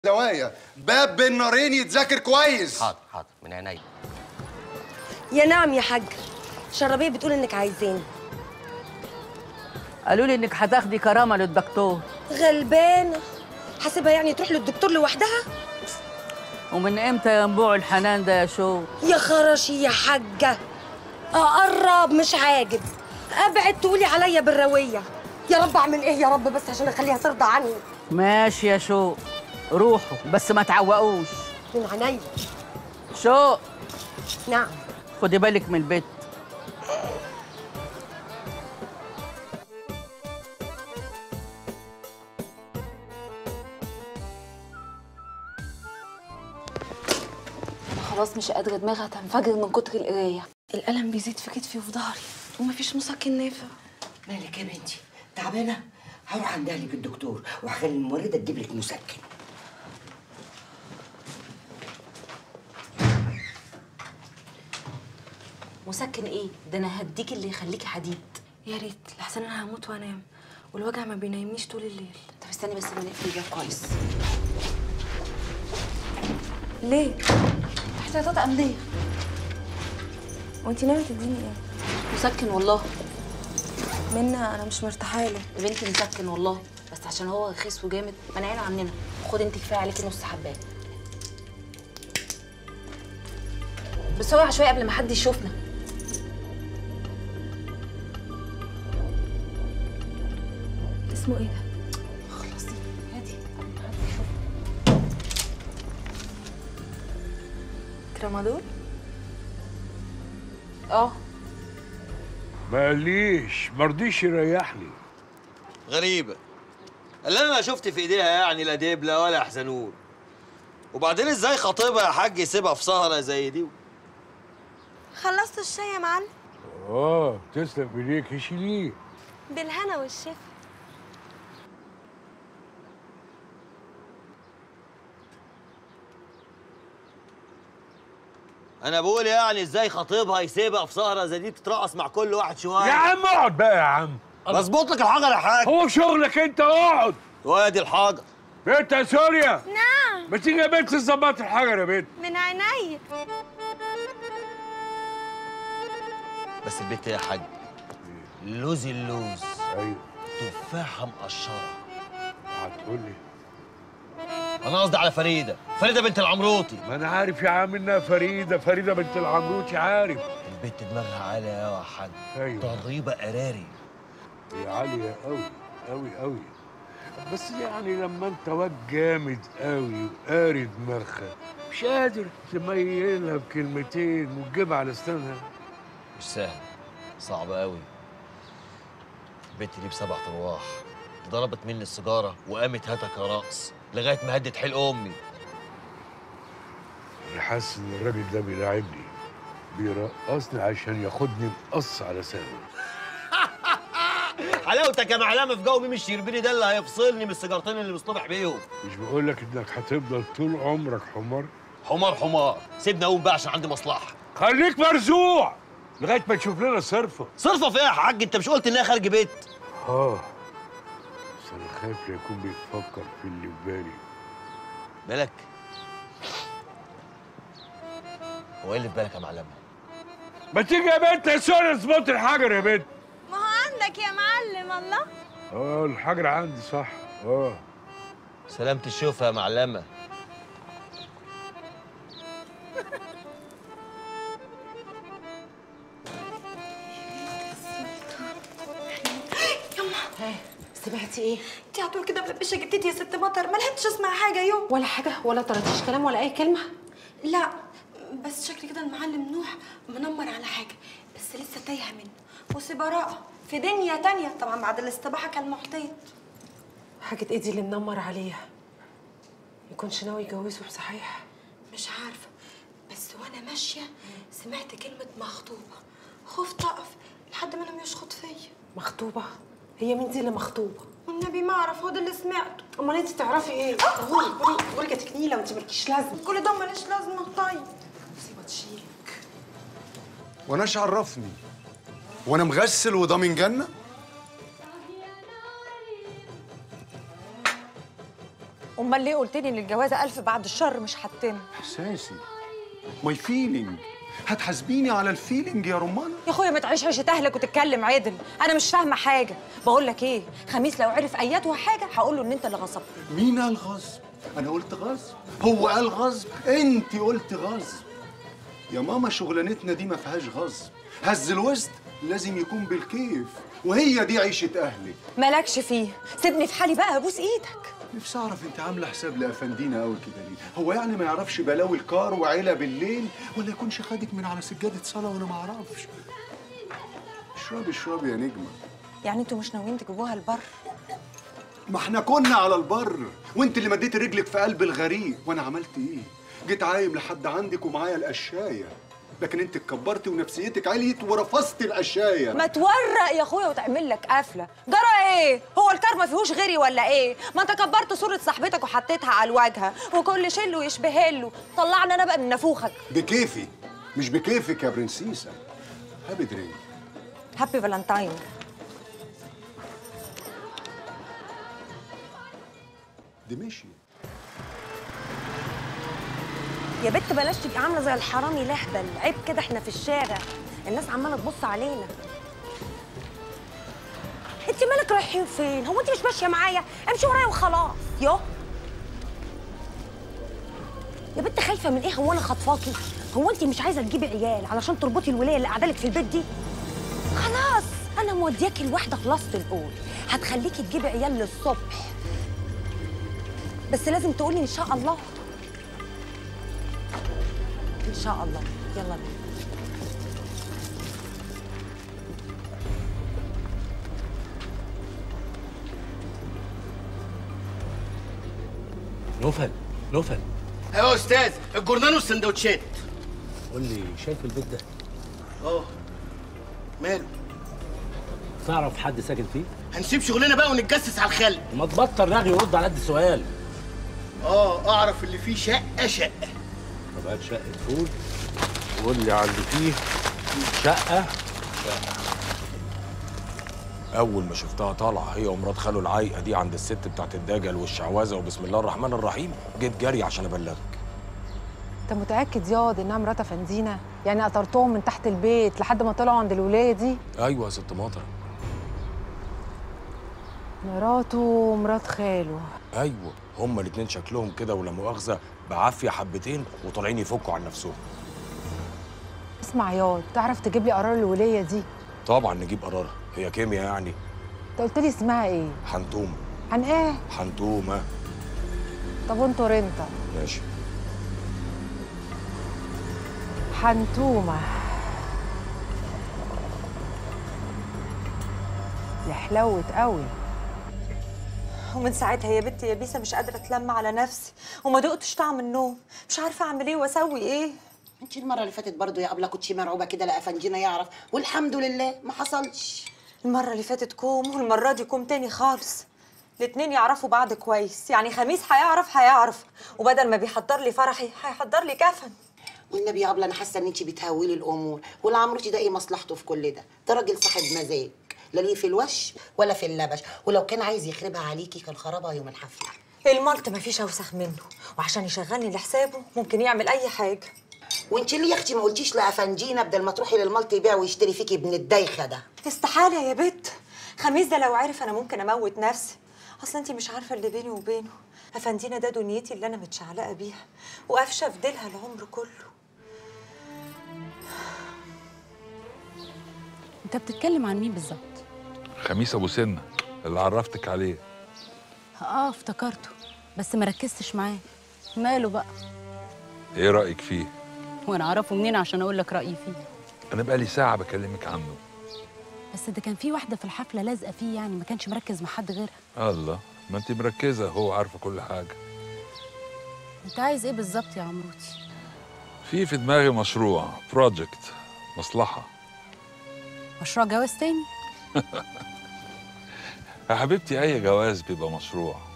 زوايا باب بين نارين يتذاكر كويس. حاضر حاضر من عينيا. يا نعم يا حاج. شربيه بتقول انك عايزين. قالوا لي انك هتاخدي كرامه للدكتور. غلبانه، حاسبها يعني تروح للدكتور لوحدها؟ ومن امتى ينبوع الحنان ده يا شو؟ يا خرشي يا حاجه، اقرب مش عاجب، ابعد تقولي عليا بالرويه. يا رب اعمل ايه يا رب بس عشان اخليها ترضى عني. ماشي يا شو، روحوا بس ما تعوقوش. من عينيا. شو؟ نعم. خدي بالك من البيت. خلاص مش قادرة، دماغي هتنفجر من كتر القراية. الألم بيزيد في كتفي وفي ظهري ومفيش مسكن نافع. مالك يا بنتي؟ تعبانة؟ هروح عند أهلك الدكتور وهخلي الممرضة تجيب لك مسكن. مسكن ايه؟ ده انا هديك اللي يخليكي حديد. يا ريت، لحسن انا هموت وانام والوجع ما بينامنيش طول الليل. طب استني بس ما نقفل الباب كويس. ليه؟ احتياطات أمنية. وانتي ناوية تديني ايه؟ مسكن والله. منى انا مش مرتاحه له. يا بنتي مسكن والله، بس عشان هو رخيص وجامد منعينه عننا. خدي انت كفايه عليكي نص حبايه. بس اوعي شويه قبل ما حد يشوفنا. اسمه ايه ده؟ خلصي هاتي قبل ما حد يشوفنا. ترامادول؟ اه. ماليش مرضيش يريحني. غريبة اللي انا شفت في ايديها يعني لا دبلة ولا حزنون. وبعدين ازاي خطيبها يا حاج يسيبها في سهرة زي دي؟ خلصت الشاي يا معلم؟ تسلم ايديك، شيليه. بالهنا والشفا. انا بقول يعني ازاي خطيبها يسيبها في سهرة زي دي تترقص مع كل واحد شوية؟ يا عم اقعد بقى يا عم. بظبط لك الحجر يا حاج. هو شغلك انت، اقعد. وادي الحجر. بنت يا سوريا. نعم. ما تيجي يا بنت تظبط الحجر يا بنت. من عينيا. بس البت يا حاج لوز اللوز. ايوه. تفاحة مقشرة. هتقول لي انا قصدي على فريدة، فريدة بنت العمروطي. ما انا عارف يا عم انها فريدة بنت العمروطي، عارف. البت دماغها عالية قوي يا حاج. ايوه. ضريبة قراري. هي عالية قوي قوي قوي، بس يعني لما انت واد جامد قوي وقاري دماغها مش قادر تميلها بكلمتين وتجيبها على اسنانها. مش سهل، صعب قوي. البت دي ب7 ارواح، ضربت مني السيجارة وقامت هاتك يا رقص لغاية ما هدت حلق أمي. أنا حاسس إن الراجل ده بيلاعبني، بيرقصني عشان ياخدني مقص على سنه. حلاوتك يا معلمة في جو ميم الشربيني ده اللي هيفصلني من السيجارتين اللي مصطبح بيهم. مش بقول لك إنك هتفضل طول عمرك حمار؟ حمار، سيبني أقوم بقى عشان عندي مصلحة. خليك مرزوع لغاية ما تشوف لنا صرفة. صرفة فيها يا حاج؟ أنت مش قلت إنها خارج بيت؟ بس أنا خايف لا يكون بيفكر في اللي في بالي. بالك؟ هو إيه اللي في بالك يا معلمة؟ ما تيجي يا بنت يا سوري اظبط الحجر يا بنت. ما هو عندك يا معلم. الله. الحجر عندي صح. سلامة الشوفة يا معلمة. ها سمعتي ايه؟ انت على طول كده ملبشه جدتي يا ست مطر، ما لحقتش اسمع حاجه يوم. ولا حاجة، ولا طرطيش كلام ولا أي كلمة؟ لا بس شكلي كده المعلم نوح منمر على حاجه، بس لسه تايهه منه. بصي براءه في دنيا تانية طبعا بعد الاستباحه كالمحيط. حاجة ايه دي اللي منمر عليها؟ يكونش ناوي يجوزه بصحيح؟ مش عارفه، بس وانا ماشيه سمعت كلمه مخطوبه، خفت اقف لحد ما لم يشخط فيا. مخطوبة؟ هي مين دي اللي مخطوبة؟ والنبي ما اعرف، هو ده اللي سمعته. امال انت تعرفي ايه؟ قولي جاتك نيله وانت مالكيش لازمه. كل ده ماليش لازمه. طيب مصيبه تشيلك. وانا ايش عرفني؟ وانا مغسل وضامن جنه؟ امال ليه قلت لي ان الجوازه 1000 بعد الشر مش حاطين؟ احساسي، ماي فيلينج. هتحاسبيني على الفيلينج يا رمانه؟ يا اخويا ما تعيش عيشه اهلك وتتكلم عدل، انا مش فاهمه حاجه. بقول لك ايه، خميس لو عرف اياته حاجه هقول له ان انت اللي غصبتني. مين قال غصب؟ انا قلت غصب؟ هو قال غصب؟ انت قلت غصب. يا ماما شغلانتنا دي ما فيهاش غصب، هز الوسط لازم يكون بالكيف، وهي دي عيشه اهلك. مالكش فيه، سيبني في حالي بقى، ابوس ايدك. نفسي اعرف انت عامله حساب لافندينا قوي كده ليه؟ هو يعني ما يعرفش بلاوي الكار وعيله بالليل، ولا يكونش خدك من على سجاده صلاه وانا ما اعرفش؟ اشربي يا نجمه. يعني انتوا مش ناويين تجيبوها البر؟ ما احنا كنا على البر، وانت اللي مديتي رجلك في قلب الغريق، وانا عملت ايه؟ جيت عايم لحد عندك ومعايا القشايه، لكن انت اتكبرتي ونفسيتك عليت ورفضتي القشايه. ما تورق يا اخويا وتعمل لك قفله، جرى ايه؟ هو الكار ما فيهوش غيري ولا ايه؟ ما انت كبرت صوره صاحبتك وحطيتها على الواجهه، وكل شله يشبه له، طلعنا انا بقى من نافوخك. بكيفي مش بكيفك يا برنسيسه. هابي درينك. هابي فالنتاين. دي ماشي. يا بت بلاش تبقي عامله زي الحرامي الاهبل، عيب كده، احنا في الشارع الناس عماله تبص علينا. انت مالك رايحين فين؟ هو انت مش ماشيه معايا؟ امشي ورايا وخلاص. يا بت خايفه من ايه؟ هو انا خطفاكي؟ هو انت مش عايزه تجيبي عيال علشان تربطي الولايه اللي قاعده لك في البيت دي؟ خلاص انا مودياكي لواحده خلاصه القول، هتخليكي تجيبي عيال للصبح، بس لازم تقولي ان شاء الله. ان شاء الله. يلا بينا. نوفل ايوه يا استاذ، الجورنان والسندوتشات. قول لي، شايف البيت ده؟ اه. ماله؟ تعرف حد ساكن فيه؟ هنسيب شغلنا بقى ونتجسس على الخلق. ما تبطل رغي ورد على قد السؤال. اعرف اللي فيه شقه. طب هات شقه فول وقول لي على اللي فيه شقه. أول ما شفتها طالعة هي ومرات خاله العايقة دي عند الست بتاعت الدجل والشعوذة وبسم الله الرحمن الرحيم، جيت جري عشان أبلغك. انت متاكد ياض انها مرات افندينا؟ يعني قطرتهم من تحت البيت لحد ما طلعوا عند الولايه دي؟ أيوة يا ست مطر. مراته ومرات خاله. أيوة، هما الاتنين شكلهم كده ولا مؤاخذة بعافية حبتين وطالعين يفكوا عن نفسهم. اسمع ياض، تعرف تجيب لي قرار الولايه دي؟ طبعا نجيب قرارها، هي كيمياء يعني. انت قلت لي اسمها ايه؟ حنتومة. عن ايه؟ حنتومة. طب وانطر انت. ماشي. حنتومة. دي حلوت قوي. ومن ساعتها يا بنتي يا بيسه مش قادره اتلم على نفسي، وما دقتش طعم النوم، مش عارفه اعمل ايه واسوي ايه. انت المره اللي فاتت برضه يا ابله كنتي مرعوبه كده لا افنجينا يعرف، والحمد لله ما حصلش. المره اللي فاتت كوم والمره دي كوم تاني خالص. الاتنين يعرفوا بعض كويس، يعني خميس هيعرف، وبدل ما بيحضر لي فرحي هيحضر لي كفن. والنبي يا ابله انا حاسه ان انت بتهولي الامور، والعمروتي ده ايه مصلحته في كل ده؟ ده راجل صاحب مزاج، لا ليه في الوش ولا في اللبش، ولو كان عايز يخربها عليكي كان خربها يوم الحفله. الملط مفيش اوسخ منه، وعشان يشغلني لحسابه ممكن يعمل اي حاجه. وانت ليه يا اختي ما قلتيش لافنجينا بدل ما تروحي للملط يبيع ويشتري فيكي ابن الدايخه ده؟ استحاله يا بت، خميس ده لو عرف انا ممكن اموت نفسي. اصل انت مش عارفه اللي بيني وبينه، افندينا ده دنيتي اللي انا متشعلقه بيها وقافشه في ديلها العمر كله. انت بتتكلم عن مين بالظبط؟ خميس ابو سنه اللي عرفتك عليه. افتكرته، بس ما ركزتش معاه. ماله بقى؟ ايه رايك فيه؟ وانا اعرفه منين عشان اقول لك رايي فيه؟ انا بقالي ساعه بكلمك عنه. بس ده كان في واحده في الحفله لازقه فيه، يعني ما كانش مركز مع حد غيرها. الله، ما انت مركزه، هو عارفه كل حاجه. انت عايز ايه بالظبط يا عمروتي؟ في دماغي مشروع، بروجكت، مصلحه. مشروع جواز تاني؟ يا حبيبتي اي جواز بيبقى مشروع.